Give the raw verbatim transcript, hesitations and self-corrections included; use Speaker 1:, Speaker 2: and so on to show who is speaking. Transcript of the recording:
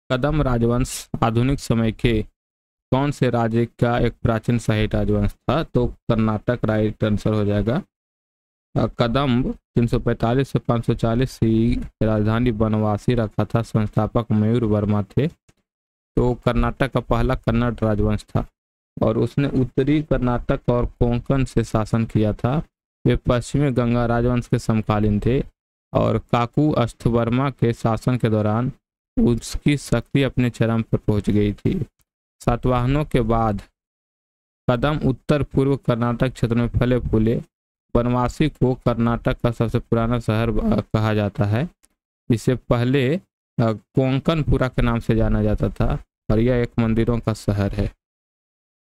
Speaker 1: कदम राजवंश आधुनिक समय के कौन से राज्य का एक प्राचीन शाही राजवंश था? तो कर्नाटक राइट आंसर हो जाएगा। कदम्ब तीन सौ पैंतालीस से पाँच सौ चालीस की राजधानी बनवासी रखा था, संस्थापक मयूर वर्मा थे। तो कर्नाटक का पहला कन्नड़ राजवंश था और उसने उत्तरी कर्नाटक और कोंकण से शासन किया था। वे पश्चिमी गंगा राजवंश के समकालीन थे और काकू अस्थवर्मा के शासन के दौरान उसकी शक्ति अपने चरम पर पहुंच गई थी। सातवाहनों के बाद कदम उत्तर पूर्व कर्नाटक क्षेत्र में फले फूले। बनवासी को कर्नाटक का सबसे पुराना शहर कहा जाता है। इसे पहले कोंकणपुरा के नाम से जाना जाता था और यह एक मंदिरों का शहर है।